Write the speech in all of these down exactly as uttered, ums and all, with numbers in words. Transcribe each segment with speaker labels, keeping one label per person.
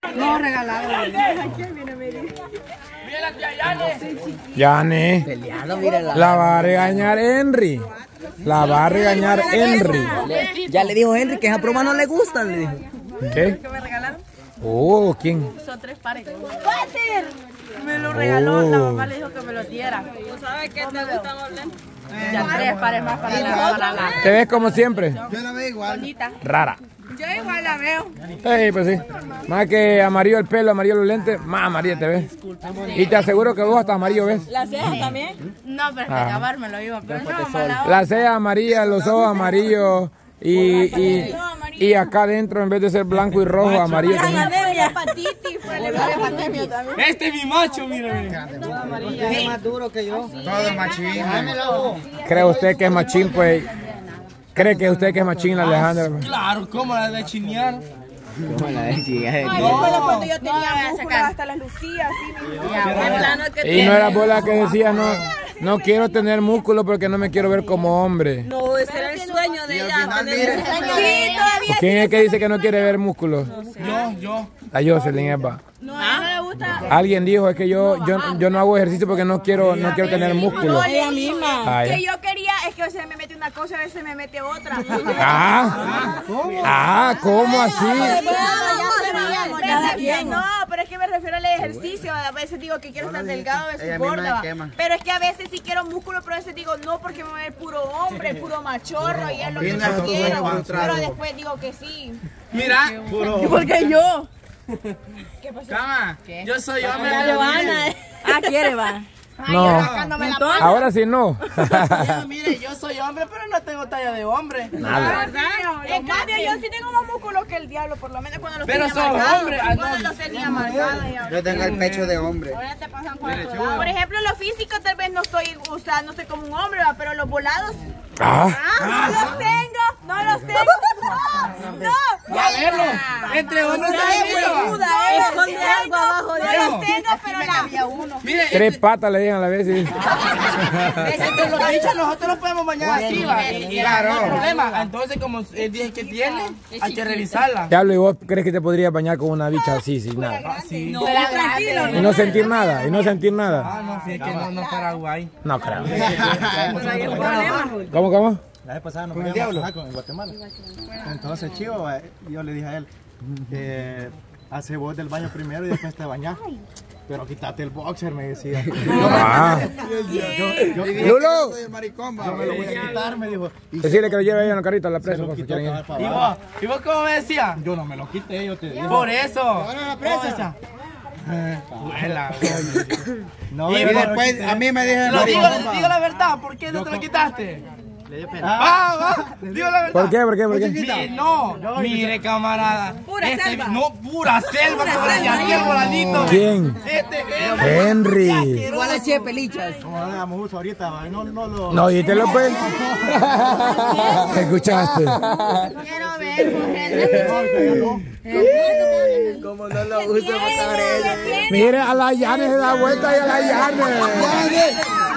Speaker 1: No, regalado.
Speaker 2: Mira la tía Yane.
Speaker 3: Yane.
Speaker 4: Peleado, mira la...
Speaker 3: La va a regañar Henry. La va a regañar Henry.
Speaker 4: Le- ya le dijo Henry que esa broma no le gusta, le dijo.
Speaker 3: ¿Qué?
Speaker 1: ¿Qué me regalaron?
Speaker 3: Oh, ¿quién?
Speaker 1: Son tres pares. Me lo regaló,
Speaker 3: Oh.
Speaker 1: la mamá le dijo que me lo diera. ¿Tú sabes qué te gustan los lentes? Ya tres pares más para la para la
Speaker 3: ¿Te ves como siempre?
Speaker 5: Yo la veo igual.
Speaker 1: bonita.
Speaker 3: Rara.
Speaker 1: Yo igual la veo.
Speaker 3: Sí, pues sí. Más que amarillo el pelo, amarillo los lentes, más amarillo te ves. Y te aseguro que vos hasta amarillo ves.
Speaker 1: ¿Las cejas también? No, pero es que
Speaker 3: Ah.
Speaker 1: acabar me lo iba. Pero no, mala
Speaker 3: La ceja amarilla, los ojos amarillos y, y, y acá adentro en vez de ser blanco y rojo, amarillo también.
Speaker 2: Este es mi macho, mírame.
Speaker 5: Es más duro que yo. Todo machín.
Speaker 3: ¿Cree usted que es machín, pues? ¿Cree que usted que es machín, Alejandra?
Speaker 2: Claro, ¿cómo la de chinear?
Speaker 4: ¿Cómo la decía?
Speaker 1: cuando yo tenía músculos hasta las lucía, así.
Speaker 3: Y no era bola que decía, no, no quiero tener músculo porque no me quiero ver como hombre.
Speaker 1: No, ese era el sueño de ella. Sí, todavía.
Speaker 3: ¿Quién es que dice que no quiere ver músculos?
Speaker 2: Yo, yo.
Speaker 3: La Jocelyn, Eva.
Speaker 1: No, a ella no le gusta.
Speaker 3: Alguien dijo, es que yo, yo, yo no hago ejercicio porque no quiero, no quiero tener músculo.
Speaker 1: Ella misma.
Speaker 3: Ay.
Speaker 1: Que yo quería, es que a veces me mete una cosa, a veces me mete otra.
Speaker 3: Ah, ah, ¿cómo así?
Speaker 1: Cada quien. No, pero es que me refiero al ejercicio. A veces digo que quiero estar delgado, a veces gorda. Pero es que a veces sí quiero músculo, pero a veces digo no, porque me voy a ver puro hombre, puro machorro, y es lo que yo quiero. Pero después digo que sí.
Speaker 2: Mira.
Speaker 1: ¿Por qué yo?
Speaker 2: Cama, yo soy hombre.
Speaker 1: Ah, quiere, va.
Speaker 3: No, ahora sí no.
Speaker 2: Mira, mire, yo soy hombre, pero no tengo talla de hombre.
Speaker 3: Nada.
Speaker 1: En cambio, yo sí tengo más músculos que el diablo, por lo menos cuando los
Speaker 2: Pero
Speaker 1: tenía
Speaker 2: sos
Speaker 1: marcados.
Speaker 2: hombre, ah,
Speaker 1: Cuando
Speaker 2: no.
Speaker 1: los tenía marcados. y ahora-
Speaker 5: Yo tengo el pecho de hombre.
Speaker 1: Ahora te pasan cuatro lados. Por ejemplo, lo físico tal vez no estoy, o sea, no estoy como un hombre, ¿va? Pero los volados,
Speaker 3: Ah,
Speaker 1: ah, no los tengo, no los tengo. No, no.
Speaker 2: Ya verlo. Entre hombres hay
Speaker 1: Esconde algo abajo de No los tengo, pero la...
Speaker 2: Mire,
Speaker 3: tres patas le digan a la vez. Sí.
Speaker 2: entre los bichos nosotros los podemos bañar así, va. Claro. No hay problema. Entonces, como él dice que tiene, hay que revisarla.
Speaker 3: Diablo, ¿y vos crees que te podrías bañar con una bicha así, sin nada?
Speaker 2: Sí.
Speaker 1: No, tranquilo.
Speaker 3: Y no sentir nada, y no sentir nada.
Speaker 2: Ah, no, sí, es que no, no Paraguay.
Speaker 3: No creo.
Speaker 1: Hay un problema.
Speaker 3: ¿Cómo, cómo?
Speaker 6: La vez pasada nos fuimos a con en Guatemala. Entonces, chivo, eh, yo le dije a él, eh, hace vos del baño primero y después te bañás. Pero quítate el boxer, me decía.
Speaker 3: Ah.
Speaker 6: Yo, yo,
Speaker 3: Lulo,
Speaker 6: yo me lo voy a quitar, me dijo. Y
Speaker 3: decirle que lo lleve ahí en la carrita a la
Speaker 6: se
Speaker 3: presa.
Speaker 6: lo
Speaker 3: por si
Speaker 6: quitó
Speaker 3: quieren ir.
Speaker 6: cabal para
Speaker 2: ¿Y
Speaker 6: abajo.
Speaker 2: vos? ¿Y vos cómo me decías?
Speaker 6: Yo no me lo quité, yo te digo.
Speaker 2: Por eso.
Speaker 5: Ahora la presa.
Speaker 2: ¿Cómo decía? Vuela.
Speaker 6: No,
Speaker 5: Y
Speaker 6: yo no lo
Speaker 5: después
Speaker 6: quité.
Speaker 5: a mí me dijeron,
Speaker 2: Lo
Speaker 5: no,
Speaker 2: digo,
Speaker 5: compa.
Speaker 2: digo la verdad, ¿por qué no te lo quitaste?
Speaker 6: Le dio pena.
Speaker 2: Va, va, digo la verdad.
Speaker 3: ¿Por qué? ¿Por qué? ¿Por qué?
Speaker 2: Mi- no, mire camarada.
Speaker 1: Pura
Speaker 2: este,
Speaker 1: selva.
Speaker 2: No, pura selva, como ya el voladito.
Speaker 3: ¿Quién?
Speaker 2: Este
Speaker 3: Henry.
Speaker 4: Igual a Che Pelichas.
Speaker 6: Como no le damos uso ahorita, va, no, no lo...
Speaker 3: No, y te lo pues. ¿Escuchaste?
Speaker 1: Quiero ver,
Speaker 4: Como no lo uso,
Speaker 1: mujer.
Speaker 3: Mire, a la Yane se da vuelta y a la Yane.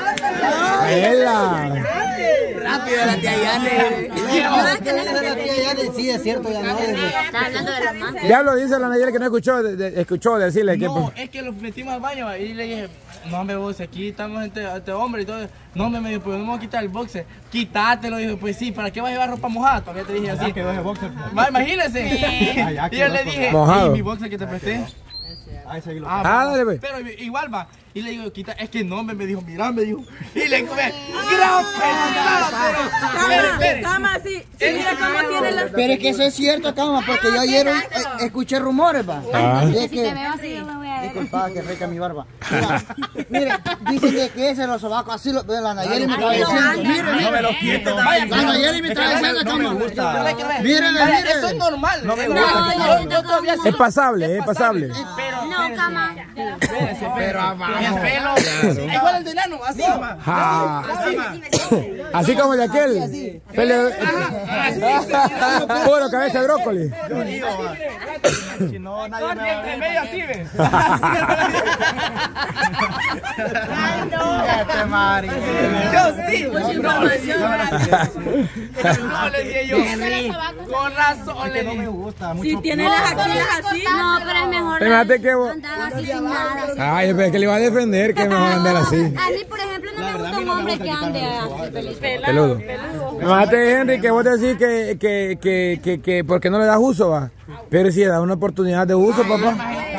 Speaker 3: Vela.
Speaker 4: rápido la tía Yane.
Speaker 5: Sí, es cierto, ya no.
Speaker 1: Está hablando de la manta.
Speaker 3: Diablo, dice la Nayeli que no escuchó, de- de- escuchó decirle que...
Speaker 2: No, es que los metimos al baño ¿va? Y le dije, no me vos, aquí estamos entre, entre hombres y todo. No me dijo, pues vamos a quitar el boxer. Quitátelo, dijo, pues sí, ¿para qué vas a llevar ropa mojada? Todavía te dije así.
Speaker 6: Ya quedó ese boxer.
Speaker 2: Va, imagínense.
Speaker 6: Ay, ya
Speaker 2: Y yo
Speaker 6: quedó
Speaker 2: le dije,
Speaker 3: mojado.
Speaker 2: ¿y mi boxer que te presté?
Speaker 6: Ahí seguilo.
Speaker 2: Ah,
Speaker 3: Ah, dale, pues.
Speaker 2: pero igual va. Y le digo, quita, es que no, me, me dijo, mira, me dijo. Y le come, gran pedazo, pero, espere,
Speaker 1: Cama, sí. Sí, mira cómo tiene la...
Speaker 5: Pero es que eso es cierto, cama, porque yo ayer eh, escuché rumores, va.
Speaker 3: Ah.
Speaker 5: Y es que, disculpa, que reca mi barba. Mira, mire, dicen que, que ese los sobacos así lo ve la Nayeli me estaba diciendo. Mire,
Speaker 2: no me
Speaker 5: mire.
Speaker 2: lo quito. Vaya,
Speaker 5: La Nayeli me estaba diciendo,
Speaker 6: No me
Speaker 5: cama.
Speaker 6: gusta.
Speaker 5: Mire,
Speaker 2: Vaya,
Speaker 5: mire.
Speaker 2: eso es normal.
Speaker 6: No me
Speaker 2: Eh,
Speaker 6: gusta.
Speaker 2: yo, yo todavía sí
Speaker 3: Es pasable, es pasable.
Speaker 2: Pero,
Speaker 1: No, cama.
Speaker 2: espérese, pero abajo. El pelo, igual el de enano, así, va.
Speaker 3: Ah.
Speaker 2: Así, va.
Speaker 3: Así como el de aquel. Pele- Puro cabeza de brócoli.
Speaker 6: Yo digo, va. Si no, nadie me va a
Speaker 2: En
Speaker 6: ver.
Speaker 2: medio así, ¿ves?
Speaker 6: Este Mari.
Speaker 2: Yo sí, no le dije yo. Con razón
Speaker 6: Es
Speaker 2: le
Speaker 6: que no me
Speaker 2: dije.
Speaker 6: gusta mucho.
Speaker 1: Si tiene las axilas así.
Speaker 7: No, pero es mejor
Speaker 3: Imagínate que vos...
Speaker 7: andaba así sin nada.
Speaker 3: Ay, pero es que le iba a defender que me va a andar así.
Speaker 7: A mí, por ejemplo, no me gusta un hombre que ande así,
Speaker 3: peludo. Imagínate, Henry, que vos decís que, que, que, que, que, ¿por qué no le das uso, va? Pero si le das una oportunidad de uso, papá.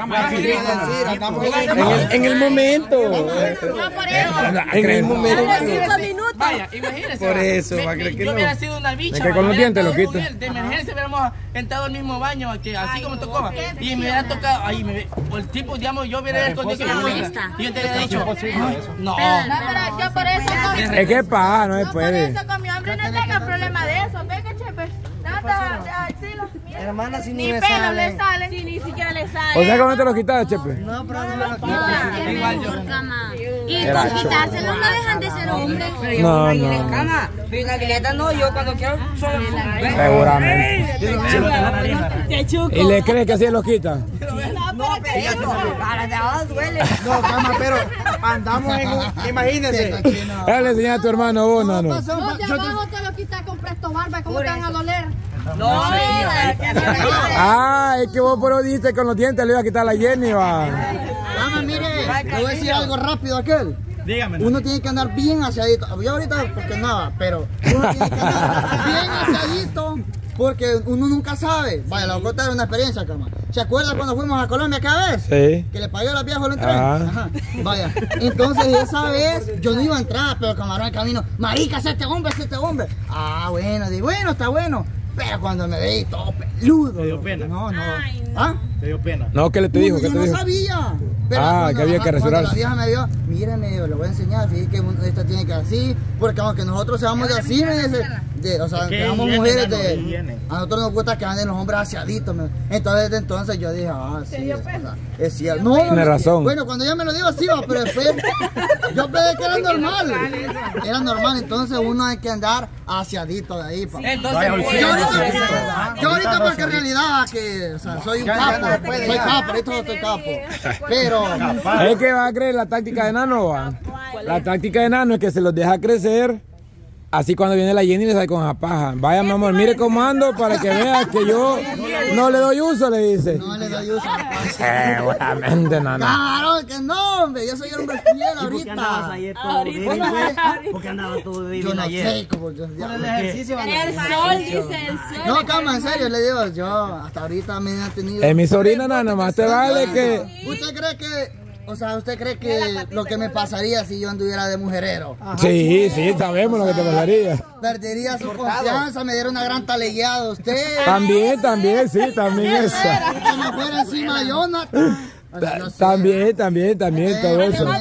Speaker 3: En el, en el momento. En el momento.
Speaker 2: Vaya, imagínese.
Speaker 3: Por eso,
Speaker 2: me,
Speaker 3: va a creer que
Speaker 2: yo
Speaker 3: no.
Speaker 2: hubiera sido una bicha.
Speaker 3: Es que con los dientes lo quito.
Speaker 2: De emergencia hubiéramos entrado al mismo baño, que así como tocó. Va. Y me hubiera tocado, ahí me o el tipo, digamos, yo hubiera escondido que me gusta. Y yo te hubiera dicho, no.
Speaker 1: Yo por eso
Speaker 3: Es que pa, no se puede.
Speaker 1: Por eso con mi hombre no tenga problema de eso. Ve que chepe.
Speaker 5: Hermana, si
Speaker 1: ni pelo le sale, si ni siquiera le sale.
Speaker 3: O sea, ¿cómo te lo quitas, Chepe?
Speaker 5: No, pero no me lo quito.
Speaker 2: Igual yo.
Speaker 7: Y con quitárselo no dejan de ser hombres.
Speaker 3: No, no.
Speaker 4: Cama, Aguileta no, yo cuando quiero solo.
Speaker 3: Seguramente. ¿Y le crees que así lo quita?
Speaker 4: No, pero a la de abajo duele.
Speaker 5: No, cama, pero andamos en un... Imagínense.
Speaker 3: Dale, enseña a tu hermano vos, no, no.
Speaker 8: Los de abajo te lo quitas con Presto Barba, ¿cómo te van a doler?
Speaker 4: No,
Speaker 3: Ah, es que vos por hoy dijiste con los dientes le iba a quitar la Jenny, va.
Speaker 5: Cama, mire, le voy a decir algo rápido a aquel.
Speaker 6: Dígame.
Speaker 5: Uno tiene que andar bien haciadito. Yo ahorita porque nada, pero uno tiene que andar bien haciadito porque uno nunca sabe. Vaya, le voy a contar una experiencia, cama. ¿Se acuerda cuando fuimos a Colombia cada vez?
Speaker 3: Sí.
Speaker 5: Que le pagué a la vieja el tren.
Speaker 3: Ah.
Speaker 5: Ajá. Vaya, entonces esa vez yo no iba a entrar, pero el camarón en el camino, marica, es este hombre, es este hombre. Ah, bueno, digo, bueno, está bueno. Pero cuando me veí todo peludo.
Speaker 6: ¿Te dio pena?
Speaker 5: No, no.
Speaker 1: Ay, no.
Speaker 5: ¿Ah?
Speaker 6: Te dio pena.
Speaker 3: No, ¿qué le te dijo? ¿Qué
Speaker 5: Yo
Speaker 3: te
Speaker 5: no
Speaker 3: dijo?
Speaker 5: sabía. Pero
Speaker 3: Ah,
Speaker 5: cuando-
Speaker 3: que había
Speaker 5: ajá,
Speaker 3: que
Speaker 5: cuando
Speaker 3: rasurarse.
Speaker 5: la vieja me vio, míreme, le voy a enseñar, fíjate que esta tiene que así, porque aunque nosotros seamos de así, me dice, de, o sea,
Speaker 6: Es que
Speaker 5: que somos
Speaker 6: higiene,
Speaker 5: mujeres
Speaker 6: no,
Speaker 5: de,
Speaker 6: higiene.
Speaker 5: a nosotros nos gusta que anden los hombres aseaditos, me- entonces desde entonces yo dije, ah, sí, es, o sea, es cierto. No,
Speaker 3: Tiene
Speaker 5: no,
Speaker 3: razón.
Speaker 5: Bueno, cuando ella me lo dijo así, va, pero después, yo pensé que era normal, era normal, entonces uno hay que andar aseadito de ahí, papá.
Speaker 2: Entonces,
Speaker 6: Vaya,
Speaker 2: por
Speaker 5: Yo
Speaker 2: eso-
Speaker 5: ahorita, yo ahorita porque en realidad que, o sea, soy un capo, soy capo, ahorita estoy capo, pero
Speaker 3: Es que va a creer la táctica de Nano, va. La táctica de Nano es que se los deja crecer. Así cuando viene la Jenny le sale con la paja. Vaya, mi amor, mire cómo ando para que vea que yo no le doy uso, le dice.
Speaker 5: no le doy uso.
Speaker 3: Seguramente, Nano.
Speaker 5: Claro que no, hombre, yo soy un hombre fiel ahorita.
Speaker 4: andabas ayer todo débil? ¿Por qué andabas todo
Speaker 5: Yo
Speaker 4: débil
Speaker 5: no
Speaker 4: ayer?
Speaker 5: sé, como yo, ya-
Speaker 2: el ejercicio.
Speaker 1: El sol, dice el sol.
Speaker 5: No, cama, en serio, le digo, yo hasta ahorita me han tenido...
Speaker 3: Es mi sobrina, Nano, más te vale que...
Speaker 5: ¿Usted cree que, o sea, usted cree que lo que me pasaría si yo anduviera de mujerero?
Speaker 3: Sí, sí, sabemos lo que te pasaría.
Speaker 5: Perdería su confianza, me diera una gran talegueada a usted.
Speaker 3: También, también, sí, también eso.
Speaker 5: Que me fuera encima Jonathan. O sea, yo sé.
Speaker 3: También, también, también, todo
Speaker 5: Eh,
Speaker 3: eso.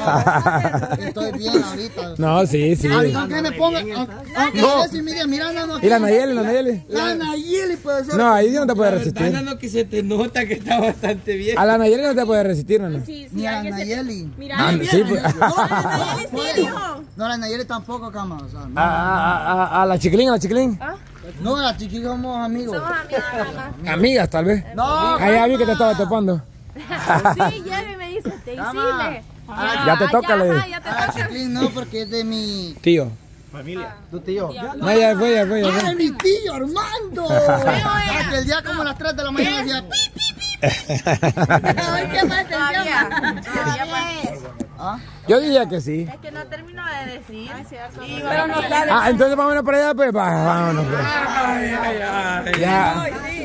Speaker 5: no, estoy bien ahorita.
Speaker 3: No, sí, sí.
Speaker 5: Ahorita aunque me ponga, aunque aunque
Speaker 3: No.
Speaker 5: yo si mira, mira, no, no.
Speaker 3: ¿Y la Nayeli, la Nayeli?
Speaker 5: La Nayeli puede ser.
Speaker 3: No, ahí sí no te puede resistir.
Speaker 4: Nano, que se te nota que está bastante bien.
Speaker 3: A la Nayeli no te puede resistir, Nano.
Speaker 1: Sí, sí,
Speaker 5: Ni a
Speaker 1: hay que ser-
Speaker 5: Nayeli.
Speaker 1: Mira,
Speaker 3: Ah, sí, pues.
Speaker 5: No, no, la Nayeli tampoco, cama. O sea, no.
Speaker 3: A, a, a, a la chiquilín, a la chiquilín.
Speaker 5: No, la chiquilla somos amigos.
Speaker 1: somos amigas, mamá.
Speaker 3: Amigas, tal vez.
Speaker 5: No,
Speaker 3: Ah, ya vi que te estaba topando.
Speaker 1: Sí, Jerry me dice, te
Speaker 5: Cama.
Speaker 1: hicile.
Speaker 3: Ya te toca, le
Speaker 1: ajá, ya te
Speaker 5: A la
Speaker 1: toca.
Speaker 5: chiquilín no, porque es de mi...
Speaker 3: Tío.
Speaker 6: Familia.
Speaker 5: Tu tío.
Speaker 3: No, ya fue, ya fue, ya
Speaker 5: ¡Ah,
Speaker 3: fue.
Speaker 5: de mi tío, Armando! Aquel día como a las tres de la mañana decía... pi, pi, pi.
Speaker 1: Ay, qué más atención.
Speaker 5: ¿Ah?
Speaker 3: Yo diría que sí.
Speaker 1: Es que no termino de decir.
Speaker 7: Pero no, claro.
Speaker 3: Ah, entonces vámonos para allá, pues. Va, vámonos, pues. Ya.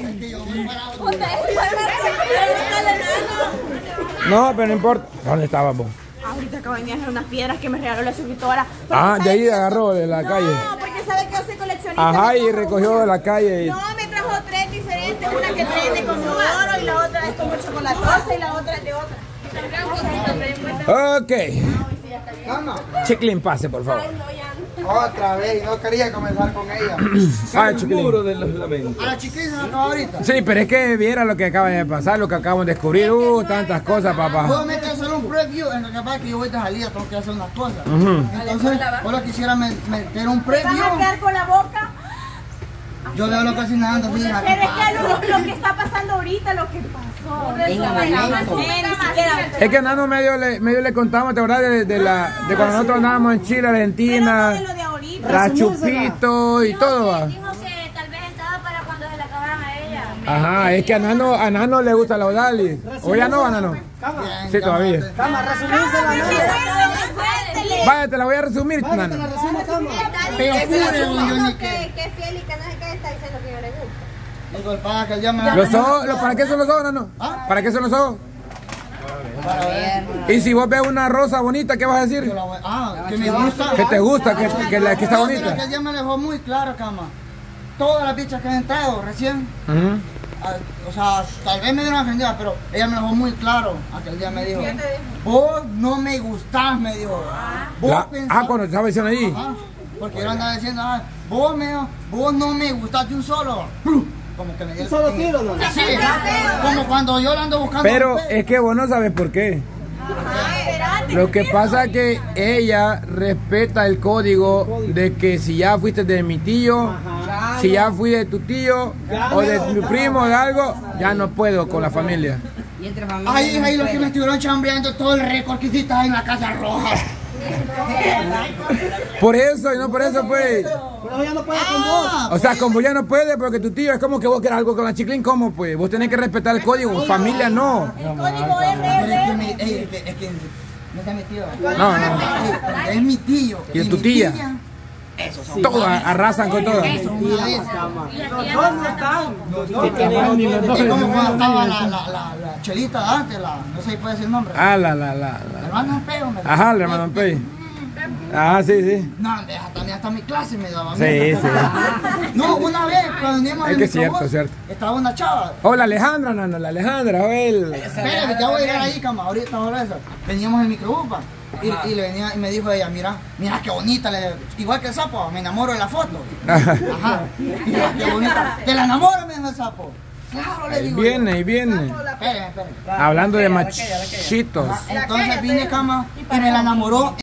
Speaker 3: No, pero no importa. ¿Dónde estábamos?
Speaker 1: Ahorita acabo de hacer unas piedras que me regaló la suscriptora.
Speaker 3: Ah, de ahí agarró de la calle.
Speaker 1: No, porque sabe que yo soy coleccionista.
Speaker 3: Ajá,
Speaker 1: me
Speaker 3: y
Speaker 1: trajo
Speaker 3: recogió
Speaker 1: una.
Speaker 3: de la calle. y-
Speaker 1: No, me trajo tres diferentes. Una que prende como oro y la otra es como chocolatosa y la otra es de otra.
Speaker 3: Ok.
Speaker 5: Cama.
Speaker 3: Chiclín, pase, por favor.
Speaker 5: Otra vez, no quería comenzar con ella.
Speaker 3: Ah, Chiclín.
Speaker 5: A la chiquilla se me acaba ahorita.
Speaker 3: Sí, pero es que viera lo que acaba de pasar, lo que acabamos de descubrir. Uh, tantas cosas, papá.
Speaker 5: Puedo meter solo un preview, en lo que pasa es que yo voy de salida, tengo que hacer unas cosas. Entonces, ahora quisiera me- meter un
Speaker 1: ¿Te vas a
Speaker 5: preview.
Speaker 1: quedar con la boca?
Speaker 5: Yo veo lo cocinando,
Speaker 1: Pero
Speaker 5: fíjate.
Speaker 1: es que lo, lo que está pasando ahorita, lo que pasó.
Speaker 7: En el momento.
Speaker 1: Ni siquiera.
Speaker 3: Es que a Nano medio le, medio le contamos, ¿te acuerdas? De, de, la, de cuando nosotros andábamos en Chile,
Speaker 1: Pero no
Speaker 3: Argentina,
Speaker 1: de lo de ahorita.
Speaker 3: la Chupito y todo, va.
Speaker 7: Dijo que tal vez estaba para cuando se le acabaran a ella.
Speaker 3: Ajá, es que a Nano, a Nano le gusta la Odalis. ¿O ya no, a Nano? Sí, todavía.
Speaker 4: Cama, resumirse la Nano.
Speaker 3: Vaya, te la voy a resumir, Nano.
Speaker 5: Pero jure, don Johnny,
Speaker 7: Que es fiel y que no sé qué está diciendo que yo le gusta.
Speaker 5: Digo, para que el día me...
Speaker 3: Los ojos, los- ¿para qué son los ojos, Nano? ¿Para qué son los ojos?
Speaker 5: Para ver.
Speaker 3: Y si vos ves una rosa bonita, ¿qué vas a decir?
Speaker 5: Yo la voy- Ah, que me gusta.
Speaker 3: Que te gusta, que, que, la, que está
Speaker 5: No, pero
Speaker 3: bonita.
Speaker 5: que el día me dejó muy claro, cama. Todas las bichas que han entrado recién,
Speaker 3: Ujú.
Speaker 5: ah, o sea, tal vez me dieron ofendida, pero ella me dejó muy claro. Aquel día me dijo, vos no me gustás, me dijo. Vos
Speaker 3: La-
Speaker 5: pensás-
Speaker 3: ah, cuando te estaba diciendo ahí.
Speaker 5: Ajá, porque yo andaba diciendo, ah, vos, me, vos no me gustás de un solo. Como que me dio
Speaker 4: Un solo tiro, ¿no?
Speaker 5: Sí, como cuando yo la ando buscando.
Speaker 3: Pero
Speaker 5: un pez.
Speaker 3: es que vos no sabes por qué. Lo que pasa es que ella respeta el código de que si ya fuiste de mi tío, si ya fui de tu tío o de tu primo o de algo, ya no puedo con la familia.
Speaker 4: Y entre familia.
Speaker 5: Ay, ay, los que me estuvieron chambeando todo el récord que hiciste ahí en la Casa Roja.
Speaker 3: Por eso y no por eso, pues.
Speaker 4: Pero ya no puede con vos.
Speaker 3: O sea, como ya no puede, porque tu tío es como que vos querés algo con la Chiclín, ¿cómo pues? Vos tenés que respetar el código, familia no.
Speaker 1: El código R
Speaker 5: Pero es que,
Speaker 1: R.
Speaker 5: mi, ey, es que, es que no es mi tío.
Speaker 3: No, no.
Speaker 5: Es mi tío.
Speaker 3: ¿Y
Speaker 5: mi
Speaker 3: tu tía?
Speaker 5: Esos son
Speaker 3: Todos arrasan con todo.
Speaker 5: Eso, una vez.
Speaker 4: Los dos no están. Los dos
Speaker 5: Es como cuando estaba la, la, la, la chelita de antes, la, no sé si puede decir el nombre.
Speaker 3: Ah, la, la, la.
Speaker 5: La
Speaker 3: la.
Speaker 5: hermana Peo, me
Speaker 3: Ajá, el hermano Pei. Ajá, sí, sí.
Speaker 5: No, deja, también hasta mi clase me daba.
Speaker 3: Sí, sí.
Speaker 5: No, una vez cuando veníamos
Speaker 3: Es
Speaker 5: en
Speaker 3: que
Speaker 5: el
Speaker 3: es cierto,
Speaker 5: microbús,
Speaker 3: es cierto.
Speaker 5: estaba una chava.
Speaker 3: Oh, la Alejandra, Nano, la Alejandra, oh, el...
Speaker 5: Espérate, ya voy a llegar ahí, cama, ahorita ahora eso. Veníamos en el microbús, pa, y, y le venía y me dijo ella, mira, mira qué bonita, le, igual que el sapo, me enamoro de la foto. Ajá. Mira qué bonita. ¿Te la enamoro, me dijo el sapo? Claro, le
Speaker 3: Ahí
Speaker 5: digo.
Speaker 3: viene, ahí viene.
Speaker 5: Espérame, espérame.
Speaker 3: Hablando de machitos.
Speaker 5: Entonces vine, cama, y me la enamoró.